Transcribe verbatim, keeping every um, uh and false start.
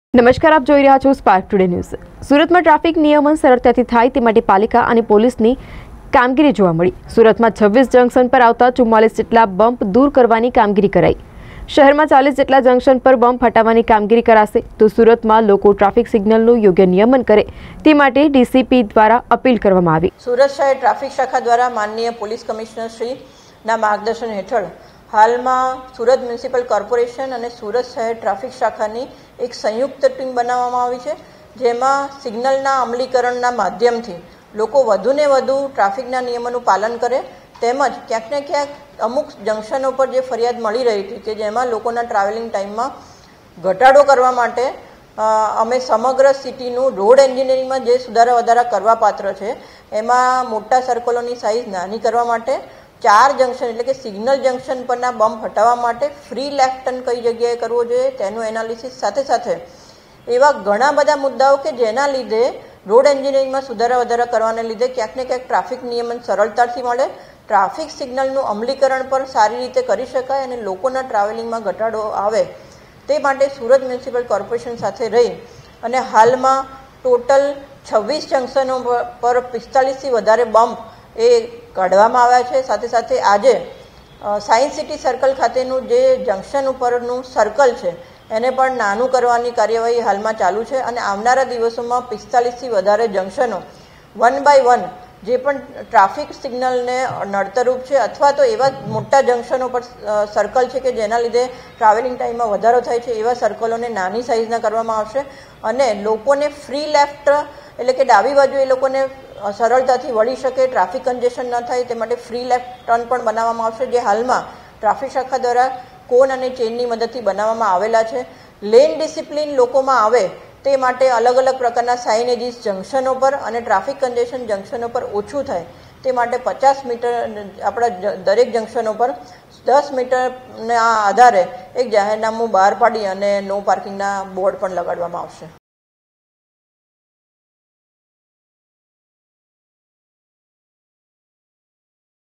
નમસ્કાર, આપ જોઈ રહ્યા છો સ્પાર્ક ટુડે ન્યૂઝ। સુરતમાં ટ્રાફિક નિયમન સરળતાથી થાય તે માટે પાલિકા અને પોલીસની કામગીરી જોવા મળી। સુરતમાં છવ્વીસ જંકશન પર આવતા ચુમ્માલીસ જેટલા બમ્પ દૂર કરવાની કામગીરી કરાઈ। શહેરમાં ચાલીસ જેટલા જંકશન પર બમ્પ હટાવવાની કામગીરી કરાશે। તો સુરતમાં લોકો ટ્રાફિક સિગ્નલનું યોગ્ય નિયમન કરે તે માટે ડીસીપી દ્વારા અપીલ કરવામાં આવી। સુરત શહેર ટ્રાફિક શાખા દ્વારા માનનીય પોલીસ કમિશનર શ્રીના માર્ગદર્શન હેઠળ હાલમાં સુરત મ્યુનિસિપલ કોર્પોરેશન અને સુરત શહેર ટ્રાફિક શાખાની એક સંયુક્ત ટીમ બનાવવામાં આવી છે, જેમાં સિગ્નલના અમલીકરણના માધ્યમથી લોકો વધુને વધુ ટ્રાફિકના નિયમોનું પાલન કરે, તેમજ ક્યાંક ને ક્યાંક અમુક જંકશનો પર જે ફરિયાદ મળી રહી હતી કે જેમાં લોકોના ટ્રાવેલિંગ ટાઈમમાં ઘટાડો કરવા માટે અમે સમગ્ર સિટીનું રોડ એન્જિનિયરિંગમાં જે સુધારા વધારા કરવા પાત્ર છે એમાં મોટા સર્કલોની સાઇઝ નાની કરવા માટે, ચાર જંકશન એટલે કે સિગ્નલ જંકશન પરના બમ્પ હટાવવા માટે ફ્રી લેફ્ટ ટર્ન કઈ જગ્યાએ કરવો જોઈએ તેનું એનાલિસિસ સાથે સાથે એવા ઘણા બધા મુદ્દાઓ કે જેના લીધે રોડ એન્જિનિયરિંગમાં સુધારા વધારા કરવાને લીધે ક્યાંક ને ક્યાંક ટ્રાફિક નિયમન સરળતાથી મળે, ટ્રાફિક સિગ્નલનું અમલીકરણ પણ સારી રીતે કરી શકાય અને લોકોના ટ્રાવેલિંગમાં ઘટાડો આવે તે માટે સુરત મ્યુનિસિપલ કોર્પોરેશન સાથે રહી અને હાલમાં ટોટલ છવ્વીસ જંકશનો પર પિસ્તાલીસથી વધારે બમ્પ એ કાઢવામાં આવ્યા છે। સાથે સાથે આજે સાયન્સ સિટી સર્કલ ખાતેનું જે જંકશન ઉપરનું સર્કલ છે એને પણ નાનું કરવાની કાર્યવાહી હાલમાં ચાલુ છે અને આવનારા દિવસોમાં પિસ્તાલીસથી વધારે જંકશનો વન બાય વન જે પણ ટ્રાફિક સિગ્નલને નડતરરૂપ છે અથવા તો એવા મોટા જંકશનો પર સર્કલ છે કે જેના લીધે ટ્રાવેલિંગ ટાઈમમાં વધારો થાય છે એવા સર્કલોને નાની સાઇઝના કરવામાં આવશે અને લોકોને ફ્રી લેફ્ટ એટલે કે ડાબી બાજુ એ લોકોને સરળતાથી વળી શકે, ટ્રાફિક કન્જેશન ન થાય તે માટે ફ્રી લેફ્ટ ટર્ન પણ બનાવવામાં આવશે, જે હાલમાં ટ્રાફિક શાખા દ્વારા કોન અને ચેનની મદદથી બનાવવામાં આવેલા છે। લેન ડિસિપ્લિન લોકોમાં આવે તે માટે અલગ અલગ પ્રકારના સાઇનેજીસ જંકશનો પર અને ટ્રાફિક કન્જેશન જંકશનો પર ઓછું થાય તે માટે પચાસ મીટર આપણા દરેક જંકશનો પર દસ મીટરના આધારે એક જાહેરનામું બહાર પાડી અને નો પાર્કિંગના બોર્ડ પણ લગાડવામાં આવશે।